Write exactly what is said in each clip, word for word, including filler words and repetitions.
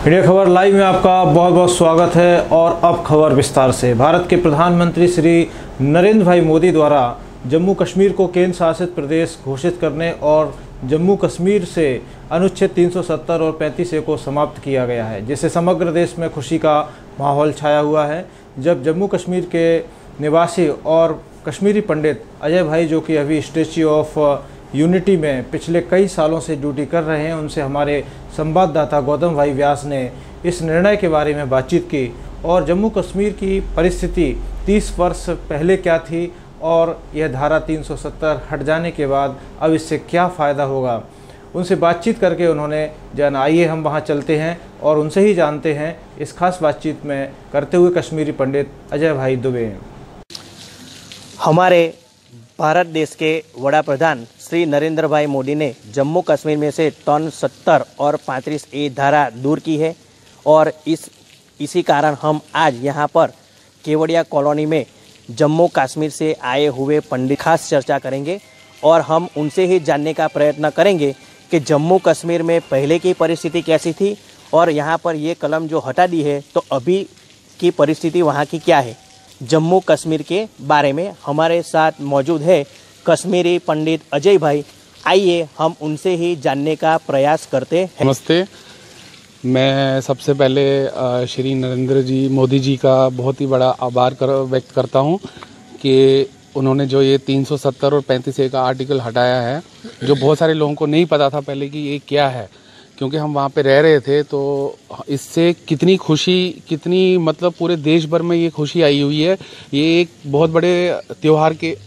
Media खबर live में आपका बहुत बहुत स्वागत है। और अब खबर विस्तार से। भारत के प्रधानमंत्री श्री नरेंद्र भाई मोदी द्वारा जम्मू कश्मीर को केंद्र शासित प्रदेश घोषित करने और जम्मू कश्मीर से अनुच्छेद तीन सौ सत्तर और पैंतीस ए को समाप्त किया गया है, जिससे समग्र देश में खुशी का माहौल छाया हुआ है। जब जम्मू कश्मीर के निवासी और कश्मीरी पंडित अजय भाई, जो कि अभी स्टैच्यू ऑफ यूनिटी में पिछले कई सालों से ड्यूटी कर रहे हैं, उनसे हमारे संवाददाता गौतम भाई व्यास ने इस निर्णय के बारे में बातचीत की और जम्मू कश्मीर की परिस्थिति तीस वर्ष पहले क्या थी और यह धारा तीन सौ सत्तर हट जाने के बाद अब इससे क्या फ़ायदा होगा, उनसे बातचीत करके उन्होंने जाना। आइए हम वहां चलते हैं और उनसे ही जानते हैं इस खास बातचीत में करते हुए कश्मीरी पंडित अजय भाई दुबे। हमारे भारत देश के वड़ा प्रधान श्री नरेंद्र भाई मोदी ने जम्मू कश्मीर में से टन सत्तर और पैंतीस ए धारा दूर की है और इस इसी कारण हम आज यहाँ पर केवड़िया कॉलोनी में जम्मू कश्मीर से आए हुए पंडित खास चर्चा करेंगे और हम उनसे ही जानने का प्रयत्न करेंगे कि जम्मू कश्मीर में पहले की परिस्थिति कैसी थी और यहाँ पर ये कलम जो हटा दी है तो अभी की परिस्थिति वहाँ की क्या है। जम्मू कश्मीर के बारे में हमारे साथ मौजूद है कश्मीरी पंडित अजय भाई। आइए हम उनसे ही जानने का प्रयास करते हैं। नमस्ते। मैं सबसे पहले श्री नरेंद्र जी मोदी जी का बहुत ही बड़ा आभार कर व्यक्त करता हूं कि उन्होंने जो ये तीन सौ सत्तर और पैंतीस ए का आर्टिकल हटाया है, जो बहुत सारे लोगों को नहीं पता था पहले कि ये क्या है, क्योंकि हम वहाँ पे रह रहे थे। तो इससे कितनी खुशी, कितनी मतलब पूरे देश भर में ये खुशी आई हुई है। ये एक बहुत बड़े त्योहार के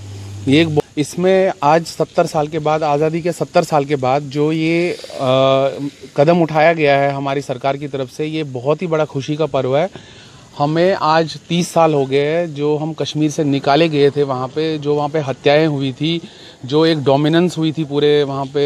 ये एक इसमें आज सत्तर साल के बाद, आज़ादी के सत्तर साल के बाद जो ये आ, कदम उठाया गया है हमारी सरकार की तरफ से, ये बहुत ही बड़ा खुशी का पर्व है। हमें आज तीस साल हो गए हैं जो हम कश्मीर से निकाले गए थे, वहाँ पे जो वहाँ पे हत्याएं हुई थी, जो एक डोमिनेंस हुई थी पूरे वहाँ पे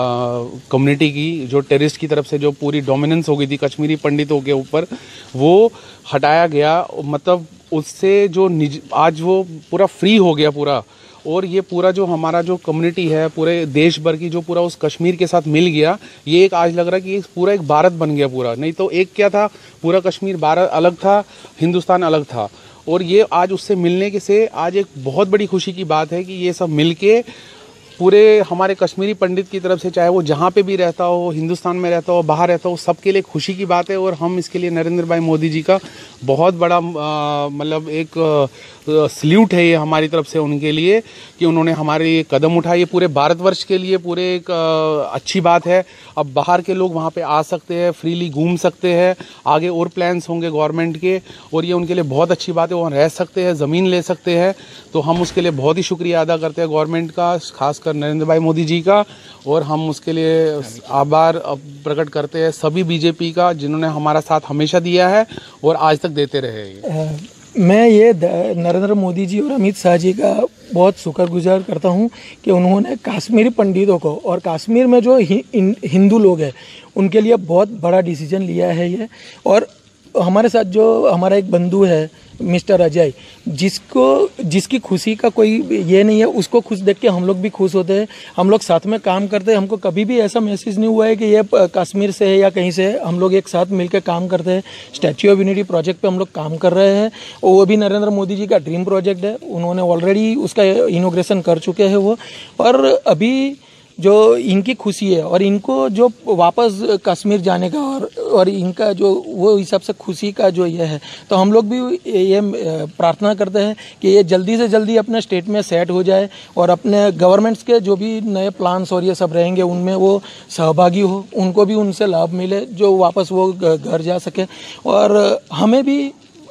कम्युनिटी की, जो टेररिस्ट की तरफ से जो पूरी डोमिनेंस हो गई थी कश्मीरी पंडितों के ऊपर, वो हटाया गया। मतलब उससे जो निज आज वो पूरा फ्री हो गया पूरा। और ये पूरा जो हमारा जो कम्युनिटी है पूरे देश भर की, जो पूरा उस कश्मीर के साथ मिल गया, ये एक आज लग रहा है कि पूरा एक भारत बन गया पूरा। नहीं तो एक क्या था, पूरा कश्मीर भारत अलग था, हिंदुस्तान अलग था। और ये आज उससे मिलने के से आज एक बहुत बड़ी खुशी की बात है कि ये सब मिलके पूरे हमारे कश्मीरी पंडित की तरफ से, चाहे वो जहाँ पे भी रहता हो, हिंदुस्तान में रहता हो, बाहर रहता हो, सबके लिए खुशी की बात है। और हम इसके लिए नरेंद्र भाई मोदी जी का बहुत बड़ा मतलब एक सल्यूट है ये हमारी तरफ से उनके लिए कि उन्होंने हमारे लिए कदम उठाए। पूरे भारतवर्ष के लिए पूरे एक अच्छी बात है। अब बाहर के लोग वहाँ पे आ सकते हैं, फ्रीली घूम सकते हैं। आगे और प्लान्स होंगे गवर्नमेंट के और ये उनके लिए बहुत अच्छी बात है। वहाँ रह सकते हैं, ज़मीन ले सकते हैं। तो हम उसके लिए बहुत ही शुक्रिया अदा करते हैं गवर्नमेंट का, खासकर नरेंद्र भाई मोदी जी का। और हम उसके लिए आभार प्रकट करते हैं सभी बीजेपी का, जिन्होंने हमारा साथ हमेशा दिया है और आज तक देते रहे। मैं ये नरेंद्र मोदी जी और अमित शाह जी का बहुत शुक्रगुजार करता हूँ कि उन्होंने कश्मीरी पंडितों को और कश्मीर में जो हि, हिंदू लोग हैं उनके लिए बहुत बड़ा डिसीजन लिया है ये। और हमारे साथ जो हमारा एक बंधु है मिस्टर अजय, जिसको जिसकी खुशी का कोई ये नहीं है, उसको खुश देख के हम लोग भी खुश होते हैं। हम लोग साथ में काम करते हैं। हमको कभी भी ऐसा मैसेज नहीं हुआ है कि ये कश्मीर से है या कहीं से है। हम लोग एक साथ मिलकर काम करते हैं। स्टैच्यू ऑफ यूनिटी प्रोजेक्ट पे हम लोग काम कर रहे हैं। वो भी नरेंद्र मोदी जी का ड्रीम प्रोजेक्ट है। उन्होंने ऑलरेडी उसका इनॉग्रेशन कर चुके हैं वो। और अभी जो इनकी खुशी है और इनको जो वापस कश्मीर जाने का और और इनका जो वो हिसाब से खुशी का जो ये है, तो हम लोग भी ये प्रार्थना करते हैं कि ये जल्दी से जल्दी अपने स्टेट में सेट हो जाए और अपने गवर्नमेंट्स के जो भी नए प्लान्स और ये सब रहेंगे उनमें वो सहभागी हो, उनको भी उनसे लाभ मिले, जो वापस वो घर जा सके। और हमें भी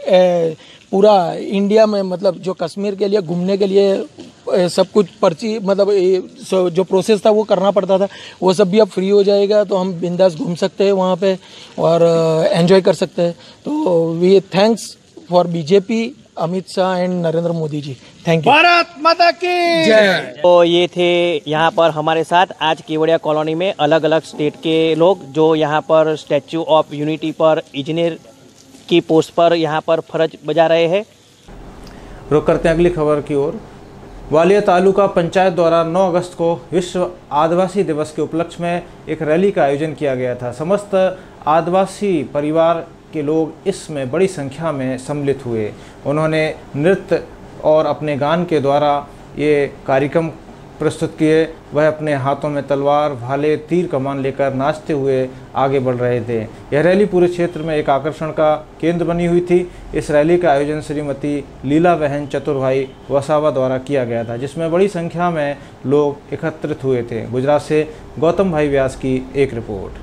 ए, पूरा इंडिया में मतलब जो कश्मीर के लिए घूमने के लिए सब कुछ पर्ची मतलब जो प्रोसेस था वो करना पड़ता था, वो सब भी अब फ्री हो जाएगा। तो हम बिंदास घूम सकते हैं वहाँ पे और एंजॉय कर सकते हैं। तो we thanks for BJP, Amit Shah and Narendra Modi ji. Thank you. Bharat माता की जय। तो ये थे यहाँ पर हमारे साथ आज केवड़िया कॉलोनी में अलग अलग स्टेट के लोग जो यहाँ पर स्टैच्यू ऑफ यूनिटी पर इंजीनियर की पोस्ट पर यहाँ पर फर्ज बजा रहे हैं। रुक करते हैं अगली खबर की ओर। ग्वालियर तालुका पंचायत द्वारा नौ अगस्त को विश्व आदिवासी दिवस के उपलक्ष्य में एक रैली का आयोजन किया गया था। समस्त आदिवासी परिवार के लोग इसमें बड़ी संख्या में सम्मिलित हुए। उन्होंने नृत्य और अपने गान के द्वारा ये कार्यक्रम प्रस्तुत किए। वह अपने हाथों में तलवार, भाले, तीर कमान लेकर नाचते हुए आगे बढ़ रहे थे। यह रैली पूरे क्षेत्र में एक आकर्षण का केंद्र बनी हुई थी। इस रैली का आयोजन श्रीमती लीला बहन चतुरभाई वसावा द्वारा किया गया था, जिसमें बड़ी संख्या में लोग एकत्रित हुए थे। गुजरात से गौतम भाई व्यास की एक रिपोर्ट।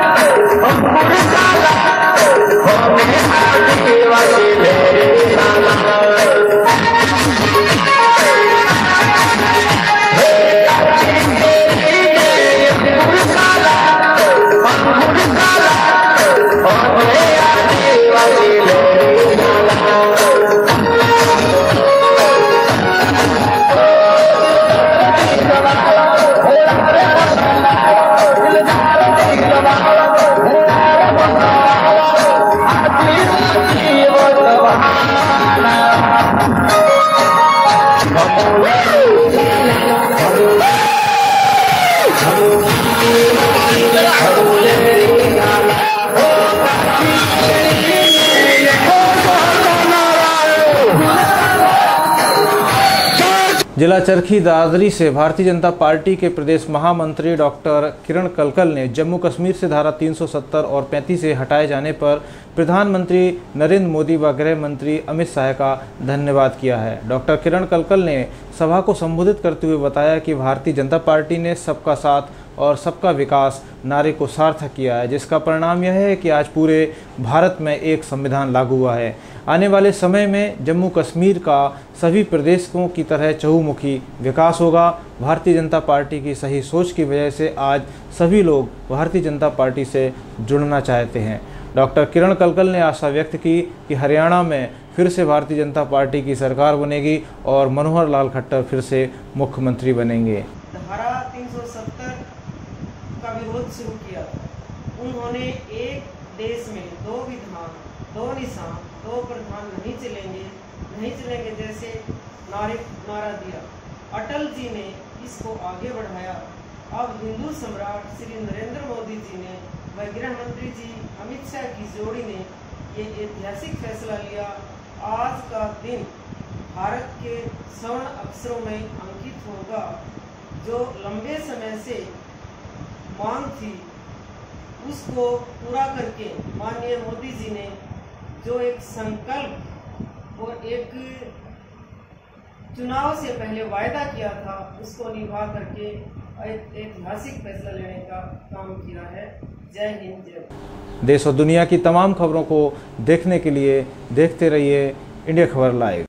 जिला चरखी दादरी से भारतीय जनता पार्टी के प्रदेश महामंत्री डॉक्टर किरण कलकल ने जम्मू कश्मीर से धारा तीन सौ सत्तर और पैंतीस से हटाए जाने पर प्रधानमंत्री नरेंद्र मोदी व गृह मंत्री अमित शाह का धन्यवाद किया है। डॉक्टर किरण कलकल ने सभा को संबोधित करते हुए बताया कि भारतीय जनता पार्टी ने सबका साथ और सबका विकास नारे को सार्थक किया है, जिसका परिणाम यह है कि आज पूरे भारत में एक संविधान लागू हुआ है। आने वाले समय में जम्मू कश्मीर का सभी प्रदेशों की तरह चहुमुखी विकास होगा। भारतीय जनता पार्टी की सही सोच की वजह से आज सभी लोग भारतीय जनता पार्टी से जुड़ना चाहते हैं। डॉक्टर किरण कलकल ने आशा व्यक्त की कि हरियाणा में फिर से भारतीय जनता पार्टी की सरकार बनेगी और मनोहर लाल खट्टर फिर से मुख्यमंत्री बनेंगे। धारा तीन सौ सत्तर का विरोध शुरू किया था। उन्होंने एक देश में दो विधान, दो निशान, दो प्रधान नहीं चलेंगे नहीं चलेंगे जैसे नारे नारा दिया। अटल जी ने इसको आगे बढ़ाया। अब हिंदू सम्राट श्री नरेंद्र मोदी जी ने व गृह मंत्री जी अमित शाह की जोड़ी ने ये ऐतिहासिक फैसला लिया। आज का दिन भारत के स्वर्ण अक्षरों में अंकित होगा। जो लंबे समय से मांग थी उसको पूरा करके माननीय मोदी जी ने जो एक संकल्प और एक चुनाव से पहले वायदा किया था उसको निभा करके ऐतिहासिक फैसला लेने का काम किया है। जय हिंद, जय भारत। देश और दुनिया की तमाम खबरों को देखने के लिए देखते रहिए इंडिया खबर लाइव।